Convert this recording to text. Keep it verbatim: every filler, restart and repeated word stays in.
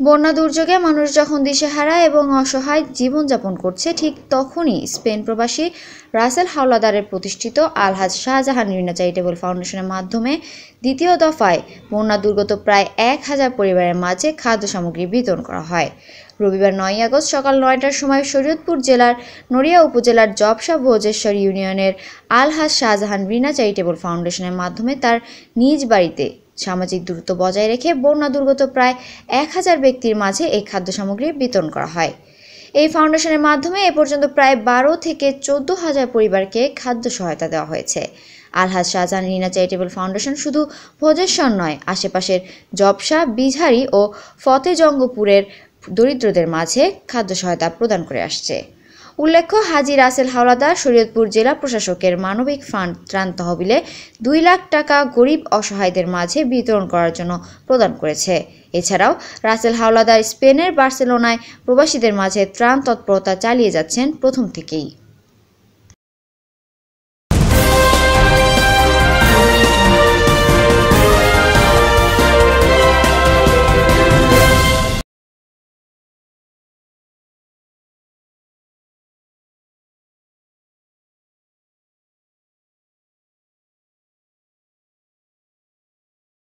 বন্যা দুর্যোগে মানুষ যখন দিশেহারা এবং অসহায় জীবনযাপন করছে, ঠিক তখনই স্পেন প্রবাসী রাসেল হাওলাদারের প্রতিষ্ঠিত আলহাজ শাহজাহান রিনা চ্যারিটেবল ফাউন্ডেশনের মাধ্যমে দ্বিতীয় দফায় বন্যা দুর্গত প্রায় এক হাজার পরিবারের মাঝে খাদ্য সামগ্রী বিতরণ করা হয়। রবিবার নয় আগস্ট সকাল নয়টার সময় শরীয়তপুর জেলার নড়িয়া উপজেলার জবসা ভোজেশ্বর ইউনিয়নের আলহাজ শাহজাহান রিনা চ্যারিটেবল ফাউন্ডেশনের মাধ্যমে তার নিজ বাড়িতে সামাজিক দূরত্ব বজায় রেখে বন্যা দুর্গত প্রায় এক হাজার ব্যক্তির মাঝে এই খাদ্য সামগ্রী বিতরণ করা হয়। এই ফাউন্ডেশনের মাধ্যমে এ পর্যন্ত প্রায় বারো থেকে চোদ্দ হাজার পরিবারকে খাদ্য সহায়তা দেওয়া হয়েছে। আলহাজ শাহজাহান রিনা চ্যারিটেবল ফাউন্ডেশন শুধু ভোজেশ্বর নয়, আশেপাশের জবসা, বিঝারি ও ফতেজঙ্গপুরের দরিদ্রদের মাঝে খাদ্য সহায়তা প্রদান করে আসছে। উল্লেখ্য, হাজী রাসেল হাওলাদার শরীয়তপুর জেলা প্রশাসকের মানবিক ফান্ড ত্রাণ তহবিলে দুই লাখ টাকা গরিব অসহায়দের মাঝে বিতরণ করার জন্য প্রদান করেছে। এছাড়াও রাসেল হাওলাদার স্পেনের বার্সেলোনায় প্রবাসীদের মাঝে ত্রাণ তৎপরতা চালিয়ে যাচ্ছেন প্রথম থেকেই।